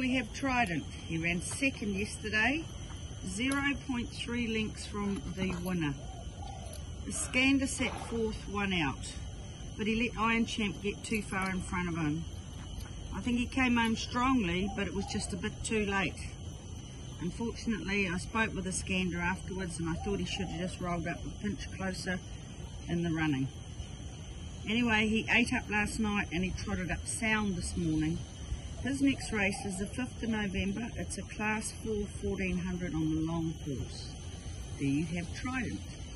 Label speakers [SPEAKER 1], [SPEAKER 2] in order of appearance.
[SPEAKER 1] we have Trident. He ran second yesterday, 0.3 lengths from the winner. The Scander sat fourth, one out, but he let Iron Champ get too far in front of him. I think he came home strongly, but it was just a bit too late. Unfortunately, I spoke with the Scander afterwards and I thought he should have just rolled up a pinch closer in the running. Anyway, he ate up last night and he trotted up sound this morning. His next race is the 5th of November. It's a Class 4 1400 on the long course. There you have Trident.